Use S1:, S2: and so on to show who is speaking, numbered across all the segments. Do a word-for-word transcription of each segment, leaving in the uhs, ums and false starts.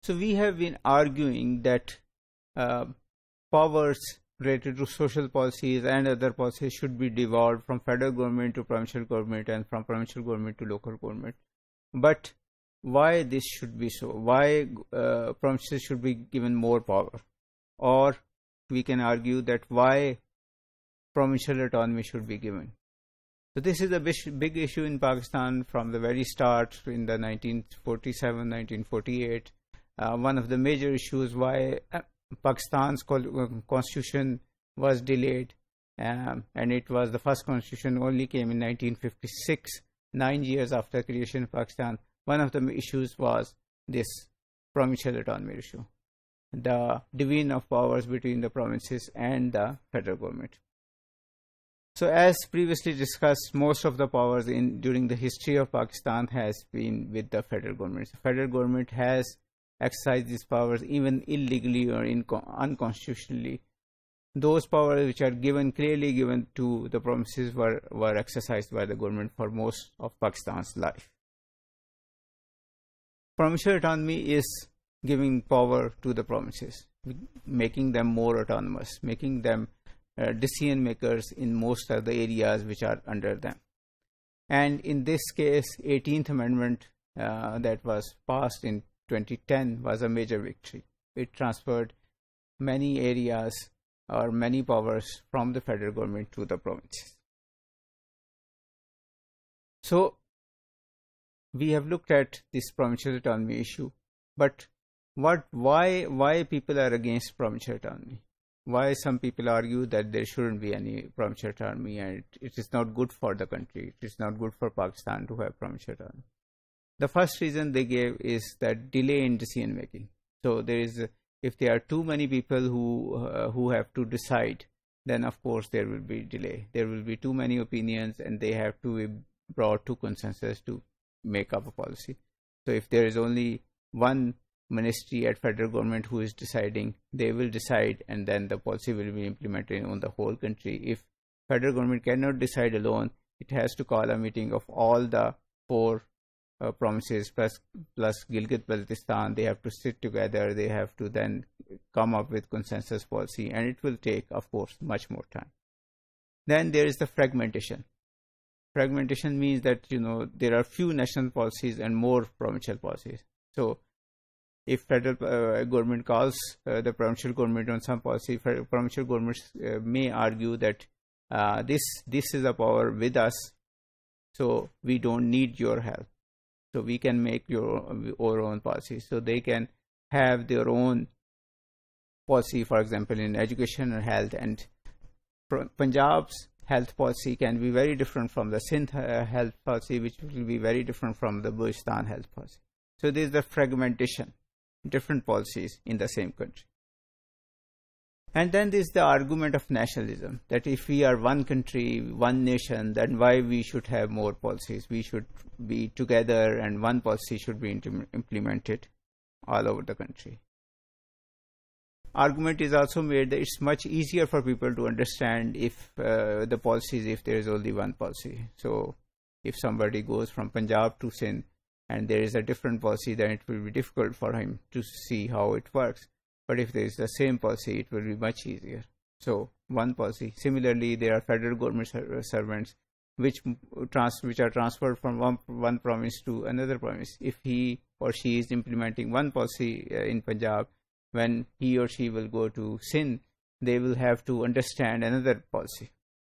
S1: So we have been arguing that uh, powers related to social policies and other policies should be devolved from federal government to provincial government and from provincial government to local government. But why this should be so? Why uh, provinces should be given more power? Or we can argue that why provincial autonomy should be given. So this is a big issue in Pakistan from the very start in the nineteen forty-seven, nineteen forty-eight. Uh, one of the major issues why Pakistan's constitution was delayed, um, and it was the first constitution only came in nineteen fifty-six, nine years after creation of Pakistan. One of the issues was this provincial autonomy issue, the division of powers between the provinces and the federal government. So as previously discussed, most of the powers in during the history of Pakistan has been with the federal government. The federal government has exercised these powers even illegally or unconstitutionally. Those powers which are given, clearly given to the provinces were, were exercised by the government for most of Pakistan's life. Provincial autonomy is giving power to the provinces, making them more autonomous, making them uh, decision makers in most of the areas which are under them. And in this case, eighteenth Amendment uh, that was passed in twenty ten was a major victory. It transferred many areas or many powers from the federal government to the provinces. So we have looked at this provincial autonomy issue, but what, why, why people are against provincial autonomy? Why some people argue that there shouldn't be any provincial autonomy and it, it is not good for the country, it is not good for Pakistan to have provincial autonomy? The first reason they gave is that delay in decision making. So there is, a, if there are too many people who uh, who have to decide, then of course there will be delay. There will be too many opinions, and they have to be brought to consensus to make up a policy. So if there is only one ministry at federal government who is deciding, they will decide, and then the policy will be implemented on the whole country. If federal government cannot decide alone, it has to call a meeting of all the four Uh, provinces plus plus Gilgit-Baltistan. They have to sit together, they have to then come up with consensus policy, and it will take, of course, much more time. Then there is the fragmentation. Fragmentation means that, you know, there are few national policies and more provincial policies. So if federal uh, government calls uh, the provincial government on some policy, provincial governments uh, may argue that uh, this this is a power with us, so we don't need your help. So we can make your our own policy. So they can have their own policy, for example, in education or health. And Punjab's health policy can be very different from the Sindh health policy, which will be very different from the Balochistan health policy. So there is the fragmentation, different policies in the same country. And then there is the argument of nationalism, that if we are one country, one nation, then why we should have more policies? We should be together and one policy should be implemented all over the country. Argument is also made that it's much easier for people to understand if uh, the policies, if there is only one policy. So if somebody goes from Punjab to Sindh and there is a different policy, then it will be difficult for him to see how it works. But if there is the same policy, it will be much easier. So one policy. Similarly, there are federal government servants which trans which are transferred from one one province to another province. If he or she is implementing one policy uh, in Punjab, when he or she will go to Sindh, they will have to understand another policy.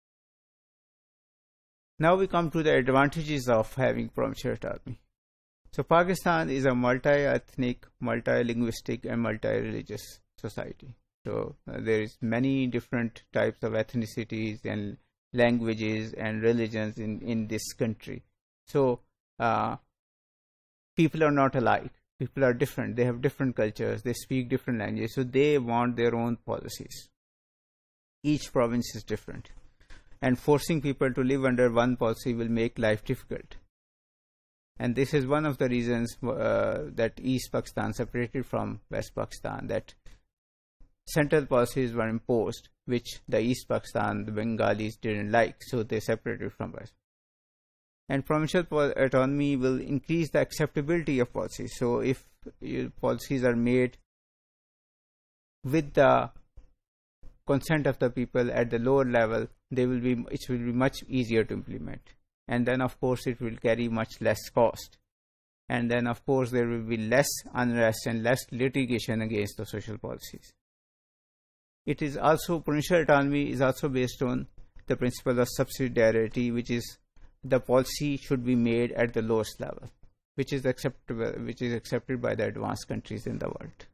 S1: Now we come to the advantages of having provincial autonomy. So Pakistan is a multi-ethnic, multi-linguistic and multi-religious society. So uh, there is many different types of ethnicities and languages and religions in, in this country. So uh, people are not alike. People are different. They have different cultures. They speak different languages. So they want their own policies. Each province is different. And forcing people to live under one policy will make life difficult. And this is one of the reasons uh, that East Pakistan separated from West Pakistan, that central policies were imposed, which the East Pakistan, the Bengalis didn't like, so they separated from West. And provincial autonomy will increase the acceptability of policies. So if uh, policies are made with the consent of the people at the lower level, they will be it will be much easier to implement. And then of course it will carry much less cost. And then of course there will be less unrest and less litigation against the social policies. It is also, provincial autonomy is also based on the principle of subsidiarity, which is the policy should be made at the lowest level, which is acceptable, which is accepted by the advanced countries in the world.